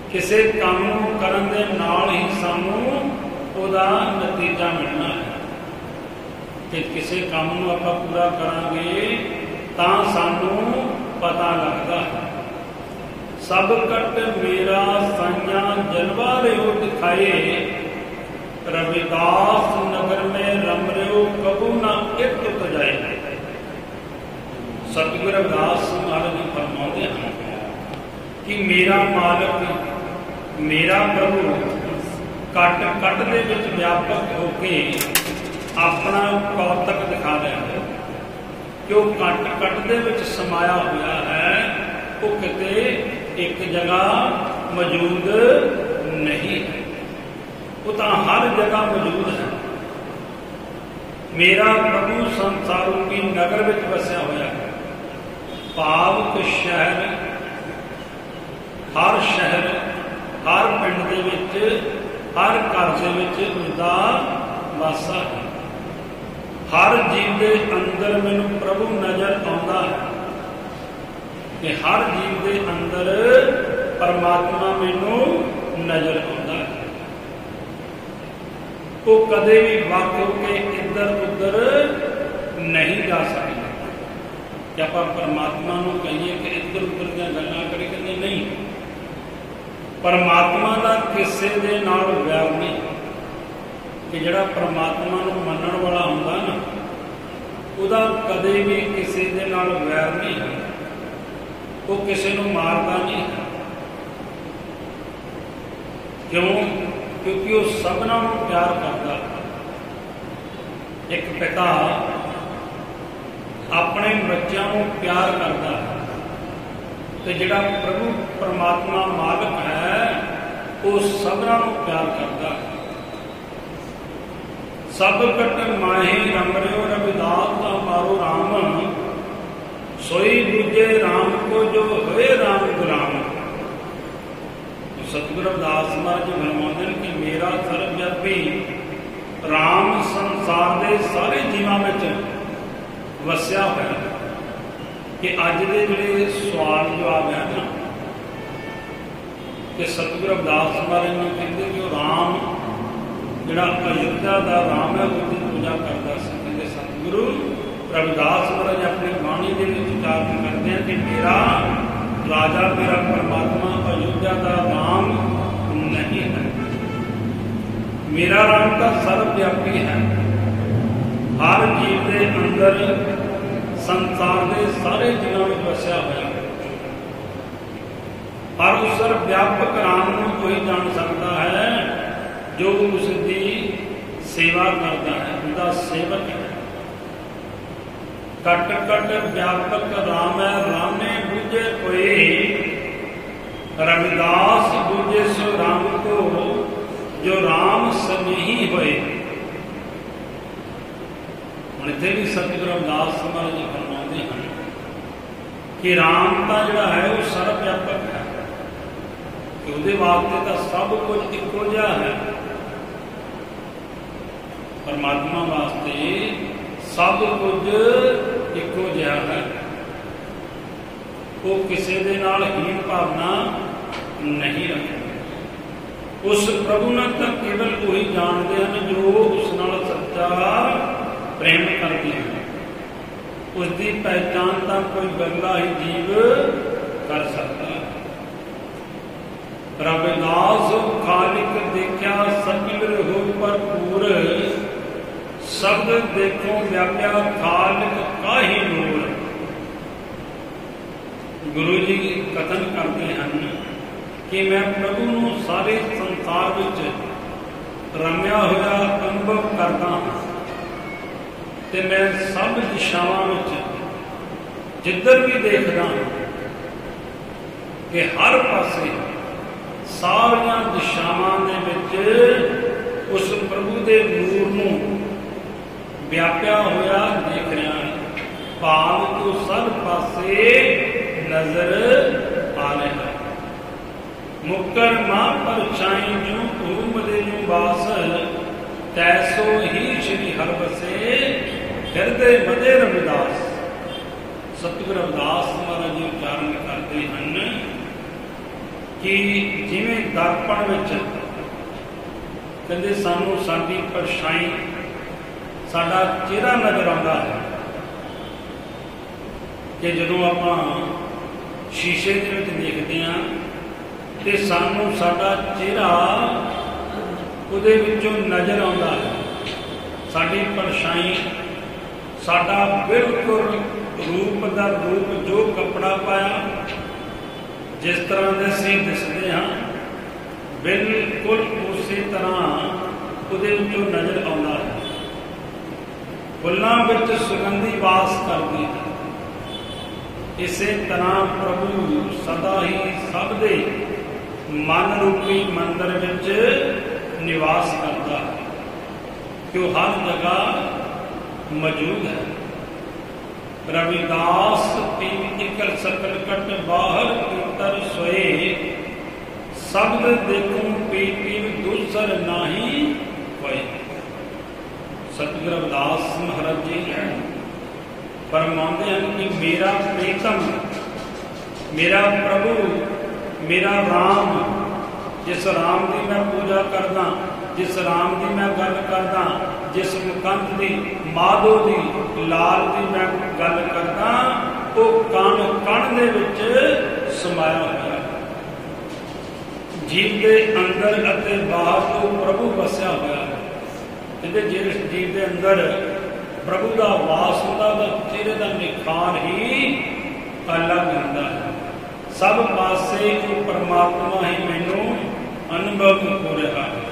ਕਿਸੇ ਕੰਮ ਨੂੰ ਕਰਨ ਦੇ ਨਾਲ ਹੀ ਸਾਨੂੰ ਉਹਦਾ ਨਤੀਜਾ ਮਿਲਣਾ ਹੈ। ਕਿ ਕਿਸੇ ਕੰਮ ਨੂੰ ਆਪਾਂ ਪੂਰਾ ਕਰਾਂਗੇ ਤਾਂ ਸਾਨੂੰ ਪਤਾ ਲੱਗਦਾ ਹੈ। ਸਭ ਕਟ ਮੇਰਾ ਸਾਈਆਂ ਜਲਵਾ ਰਿਓ ਦਿਖਾਏ, रविदास नगर में रम रहे कबू ना एक टुट जाए। सतगुरु रविदास महाराज जी फरमाते हैं कि मेरा मालिक मेरा प्रभु कट कट दे विच व्यापक होके अपना कौतक दिखा रहा है कि वह कट कट दे विच समाया हुआ है, वो किते एक जगह मौजूद नहीं है, वो तो हर जगह मौजूद है। मेरा प्रभु संसार रूपी नगर में वसिया होया है। भाव के शहर हर पिंड दे विच हर घर दे विच उसदा वासा है। हर जीव के अंदर मैनू प्रभु नजर आउंदा है कि हर जीव के अंदर परमात्मा मैनू नजर आउंदा है। वो कदे भी वक के इधर उधर नहीं जा सकता कि आप परमात्मा को कहिए कि इधर उधर दी गल्लां करी, कहते नहीं। परमात्मा का किसी दे नाल वैर नहीं कि जिहड़ा परमात्मा को मनण वाला हुंदा ना, उहदा कदे भी किसी दे नाल वैर नहीं है। वो किसी को मारता नहीं है। क्यों? क्योंकि वो सबना प्यार करता। एक पिता अपने बच्चों को प्यार करता है, तो जिहड़ा प्रभु परमात्मा मालिक है वो सबना प्यार करता है। सब कट माही रम रहे रविदास मारो राम, सोई दूजे राम को जो होए राम गुलाम। सतगुरु रविदास महाराज जी फरमाते हैं कि मेरा सर्वव्यापी राम संसार के सारे जीवों में वसिया हुआ। कि अज के जोड़े सवाल जवाब है ना कि सतगुरु रविदास महाराज जी कहते कि राम जिहड़ा अयोध्या का राम है उसकी पूजा करता सी। कहते सतगुरु रविदास महाराज अपनी बाणी के उच्चारण करते हैं कि मेरा राजा मेरा परमात्मा अयोध्या का राम नहीं है। मेरा राम का सर्वव्यापी है। हर जीव के अंदर संसार के सारे जीवों में वसिया हुआ है। पर उस सर्वव्यापक राम को कोई जान सकता है जो उसकी सेवा करता है, उसका सेवक है। कट कट व्यापक राम है, रामे बुझे कोई, रविदास बुझे सो राम को, जो राम स्नेही होए। हम इतने भी सतगुरु रविदास महाराज जी फरमाते हैं कि राम का जोड़ा है वो सर्वव्यापक है, कि उसके वास्ते तो सब कुछ इको जिहा है। परमात्मा वास्ते सब कुछ इको जिहा है। वो किसी दे नाल हीन भावना नहीं रखते। उस प्रभु ने तो केवल वही जानते हैं जो उस नाल सच्चा प्रेम करते हैं। उसकी पहचान तो कोई बंदा ही जीव कर सकता है। रविदास खालिक देखा सकिल हो भरपूर, शब्द देखो व्याप्या खालिक का ही नूर। गुरु जी कथन करते हैं कि मैं प्रभु नूं सारे संसार विच रमिया हुआ अनुभव करता हूँ, ते मैं सब दिशावां विच जिधर भी देखदा हूँ कि हर पासे सारियां दिशावां दे विच उस प्रभु दे नूर नूं व्याप्या होया देख रहा है। भाव को सब पासे नजर आ रहा है। मुकर मां पर छाई जो धूम दे जो बास, तैसो ही श्री हर बसे हृदय मदे रविदास। सतगुरु रविदास महाराज जी उच्चारण करते हैं कि जिवें दर्पण विच कहते सानू साडी परछाई साडा चेहरा नज़र आउंदा है कि जदों आपां शीशे दे विच देखदे हां ते सानू साडा चेहरा उहदे विचों नज़र आउंदा है। साडी परछाई साडा बिल्कुल रूप दा रूप जो कपड़ा पाया जिस तरह दे असीं दिसदे हां बिल्कुल उसी तरह उहदे विचों नज़र आउंदा है। फुल्लां विच सुगंधी वास करदी है, इसे तरह प्रभु सदा ही सब दे मन रूपी मंदिर विच निवास करता है कि वह हर जगह मौजूद है। रविदास इकल सकल कट बाहर उतर सोए शब्द देखूं पी दूसर नाही होए। सतगुरु रविदास महाराज जी फरमाते हैं कि मेरा प्रीतम मेरा प्रभु मेरा राम, जिस राम की मैं पूजा करदा, जिस राम की मैं गल करदा, जिस मुकंद की माधो की लाल की मैं गल करदा, वो कण कण दे विच समाया होया। जीव के अंदर अते बाहर तो प्रभु वसिया होया। कहते जिस जीव के अंदर प्रभु का वास होता तो चेहरे का निखार ही अलग होता है। सब पासे वो परमात्मा ही मैनू अनुभव हो रहा है।